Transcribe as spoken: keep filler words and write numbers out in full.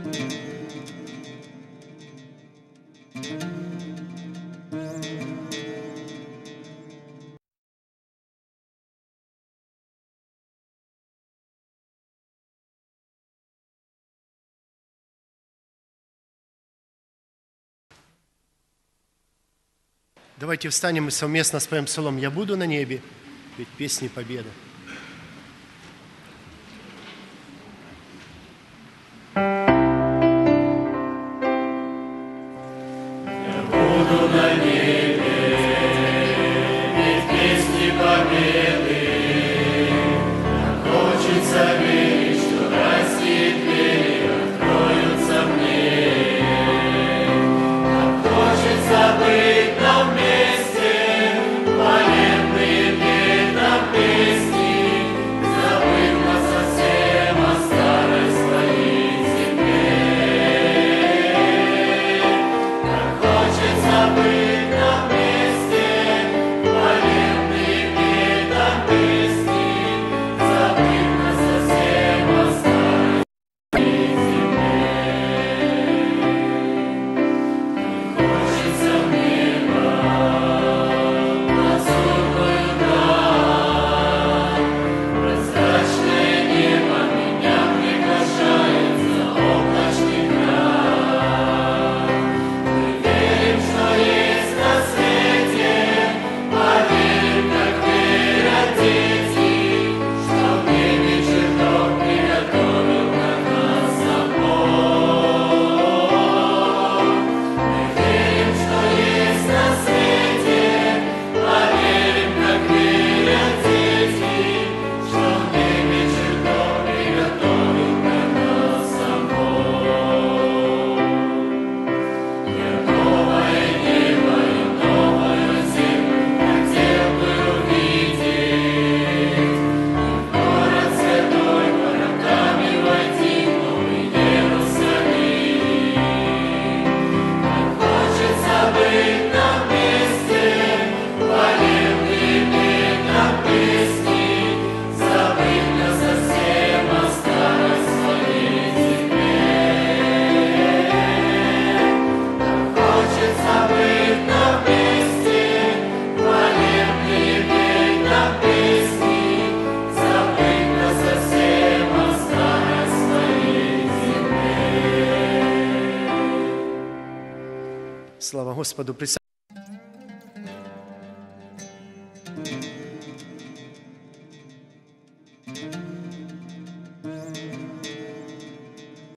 Давайте встанем и совместно споем псалом «Я буду на небе», ведь песни победы. Я буду на небе, ведь песни победы. Так хочется верить, что России двери откроются мне. Так хочется быть на вместе, хвалебные петь нам песни, забыв нас совсем о старой своей земле. Так хочется быть на вместе, хвалебные петь нам песни, забыв нас совсем о старой своей земле. Хочется в небо, лазурную даль, прозрачное небо меня приглашает за облачный край. Мы верим, что есть на свете, поверим, как верят дети, что в небе чертог приготовил для нас собор. Мы верим, что есть на свете, поверим, как верят дети, что в небе чертог приготовил для нас собор. Я новое небо и новую землю хотел бы увидеть, и в город святой воротами войти в новый Иерусалим. Так хочется быть на месте, хвалебные петь нам песни, забыть нас совсем о старой своей земле. Так хочется быть на месте, хвалебные петь нам песни, забыть нас совсем о старой своей земле. Слава Господу!